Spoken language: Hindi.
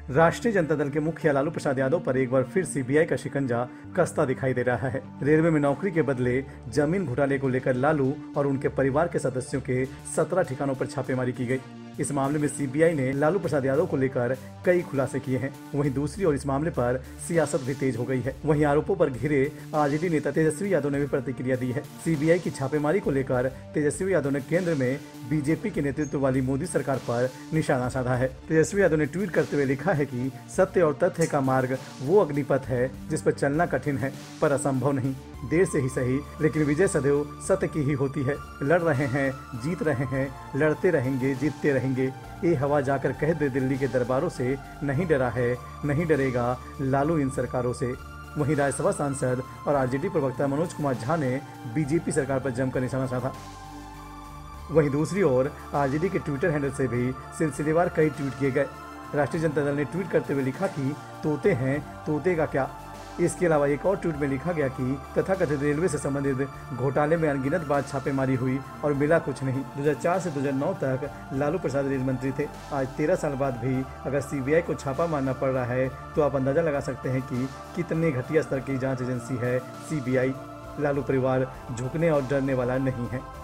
राष्ट्रीय जनता दल के मुखिया लालू प्रसाद यादव पर एक बार फिर सीबीआई का शिकंजा कसता दिखाई दे रहा है। रेलवे में नौकरी के बदले जमीन घोटाले को लेकर लालू और उनके परिवार के सदस्यों के 17 ठिकानों पर छापेमारी की गई। इस मामले में सीबीआई ने लालू प्रसाद यादव को लेकर कई खुलासे किए हैं। वहीं दूसरी ओर इस मामले पर सियासत भी तेज हो गई है। वहीं आरोपों पर घिरे आरजेडी नेता तेजस्वी यादव ने भी प्रतिक्रिया दी है। सीबीआई की छापेमारी को लेकर तेजस्वी यादव ने केंद्र में बीजेपी के नेतृत्व वाली मोदी सरकार पर निशाना साधा है। तेजस्वी यादव ने ट्वीट करते हुए लिखा है कि सत्य और तथ्य का मार्ग वो अग्निपथ है जिस पर चलना कठिन है पर असंभव नहीं। देर से ही सही लेकिन विजय सदैव सत्य की ही होती है। लड़ रहे हैं, जीत रहे हैं, लड़ते रहेंगे, जीतते रहेंगे। ये हवा जाकर कह दे दिल्ली के दरबारों से, नहीं डरा है, नहीं डरेगा लालू इन सरकारों से। वहीं राज्यसभा सांसद और आरजेडी प्रवक्ता मनोज कुमार झा ने बीजेपी सरकार पर जमकर निशाना साधा। वहीं दूसरी ओर आरजेडी के ट्विटर हैंडल से भी सिलसिलेवार कई ट्वीट किए गए। राष्ट्रीय जनता दल ने ट्वीट करते हुए लिखा कि तोते हैं, तोते का क्या। इसके अलावा एक और ट्वीट में लिखा गया कि तथाकथित रेलवे से संबंधित घोटाले में अनगिनत बार छापेमारी हुई और मिला कुछ नहीं। 2004 से 2009 तक लालू प्रसाद रेल मंत्री थे। आज 13 साल बाद भी अगर सीबीआई को छापा मारना पड़ रहा है तो आप अंदाजा लगा सकते हैं कि कितने घटिया स्तर की जांच एजेंसी है सीबीआई। लालू परिवार झुकने और डरने वाला नहीं है।